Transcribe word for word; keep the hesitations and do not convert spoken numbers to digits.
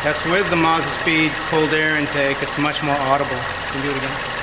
That's with the Mazdaspeed cold air intake. It's much more audible. You can do it again.